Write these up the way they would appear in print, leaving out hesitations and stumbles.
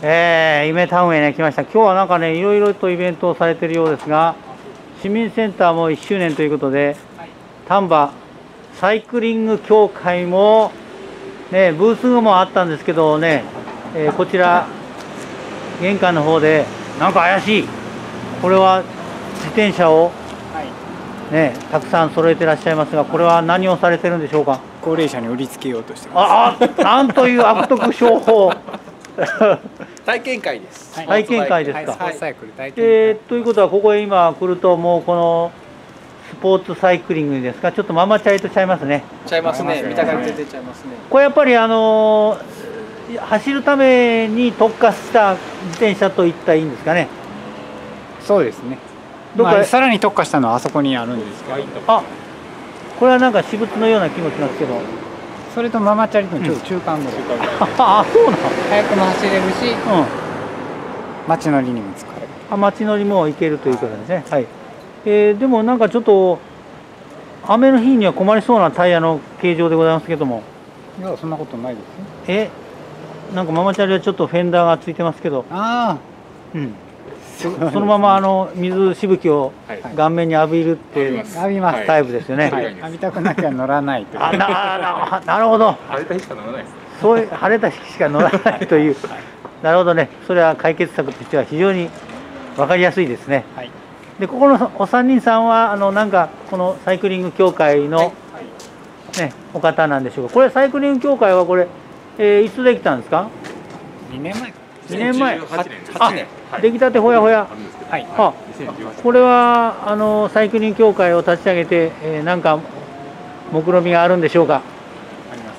夢タウンへね来ました。今日はなんかねいろいろとイベントをされているようですが、市民センターも1周年ということで、丹波サイクリング協会もねブースもあったんですけどね、こちら玄関の方でなんか怪しい、これは自転車をねたくさん揃えてらっしゃいますが、これは何をされてるんでしょうか。 高齢者に売りつけようとしてます。 なんという悪徳商法。 体験会です。 体験会ですか。 スポーツサイクル体験会。 ということはここへ今来るともうこのスポーツサイクリングですか、ちょっとママチャリとちゃいますね。 ちゃいますね。見た感じでちゃいますね。 これやっぱり走るために特化した自転車といったらいいんですかね。 そうですね。さらに特化したのはあそこにあるんですけど。 これはなんか私物のような気もしますけど。 それとママチャリのちょっと中間ぐらい。 そうなの。 早くも走れるし、街乗りにも使える。 街乗りも行けるということですね。はい。でもなんかちょっと雨の日には困りそうなタイヤの形状でございますけども。 いやそんなことないですね。 なんかママチャリはちょっとフェンダーがついてますけど。そのまま水しぶきを顔面に浴びるって浴びますタイプですよね。 浴びたくなきゃ乗らないという。 なるほど。 晴れた日しか乗らないです。 そういう晴れた日しか乗らないという。なるほどね。それは解決策としては非常に分かりやすいですね。でここのお三人さんはなんかこのサイクリング協会のねお方なんでしょうか。これサイクリング協会はこれいつできたんですか。 2年前。 2年前。 8年。 出来たてほやほや。これはサイクリング協会を立ち上げて何か目論見があるんでしょうか。 あります。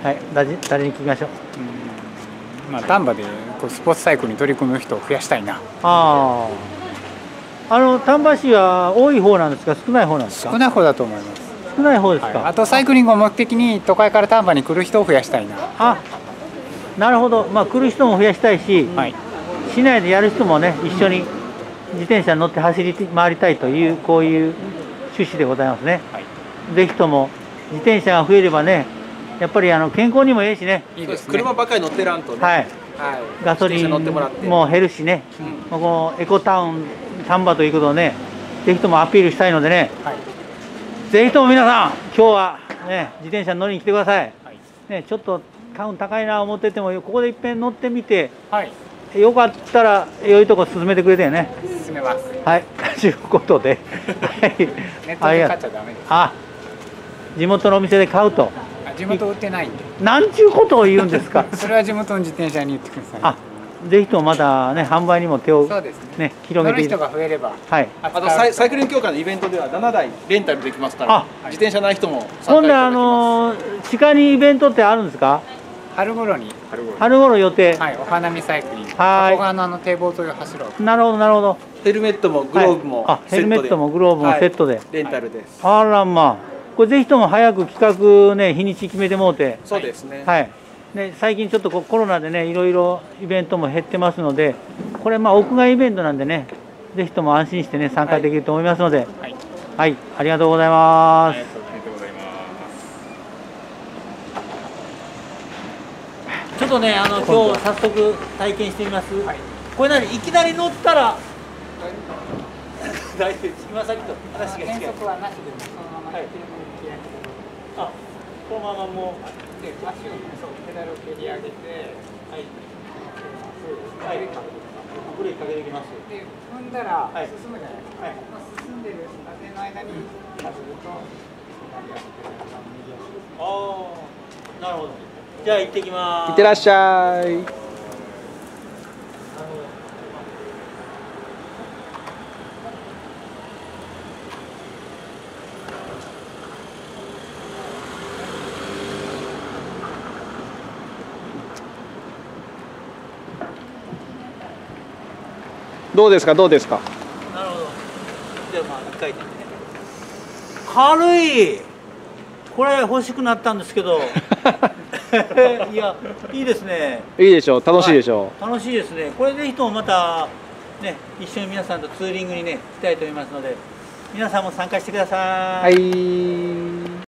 はい、誰に聞きましょう。 丹波でスポーツサイクルに取り組む人を増やしたいな。 丹波市は多い方なんですか、少ない方なんですか。 少ない方だと思います。 少ない方ですか。 あとサイクリングを目的に都会から丹波に来る人を増やしたいな。 なるほど。来る人も増やしたいし、市内でやる人もね一緒に自転車に乗って走り回りたいというこういう趣旨でございますね。ぜひとも自転車が増えればね、やっぱり健康にもいいしね。 いいですね。車ばっかり乗ってらんとね。 ガソリンも減るしね。このエコタウン丹波ということをね、ぜひともアピールしたいのでね。ぜひとも皆さん今日はね自転車乗りに来てください。ね、ちょっとタウン高いな思っててもここでいっぺん乗ってみて。よかったら良いとこ進めてくれてよね。 進めます。 はい、ということで、 ネットで買っちゃダメです。 地元のお店で買うと。 地元売ってないんで。 なんちゅうことを言うんですか。 それは地元の自転車に言ってください。 ぜひともまたね販売にも手をね広げて。 人が増えれば。 あとサイクリング協会のイベントでは7台レンタルできますから、自転車ない人も参加いただきます。今度地下にイベントってあるんですか。 春頃に。 春頃予定。 お花見サイクリング。加古川の堤防沿いを走ろう。 なるほどなるほど。 ヘルメットもグローブもヘルメットもグローブもセットでレンタルです。 あらこれぜひとも早く企画ね日にち決めてもうて。 そうですね。 最近ちょっとコロナでねいろいろイベントも減ってますので、これ屋外イベントなんでね、ぜひとも安心してね参加できると思いますので、ありがとうございます。ちょっとね今日早速体験してみます。これいきなり乗ったら大丈夫。今さっきと話が違う。 減速はなしでもそのままこのままもう足をペダルを蹴り上げて、 ブレーキかけていきます。 で踏んだら進むじゃないですか。進んでる風の間にかぶるとなるほど。じゃあ行ってきます。 いってらっしゃい。どうですかどうですか。 なるほど。じゃあ1回転ね。軽い。これ欲しくなったんですけど。いやいいですね。 いいでしょう。楽しいでしょう。 楽しいですね。これぜひともまたね一緒に皆さんとツーリングにね行きたいと思いますので、皆さんも参加してください。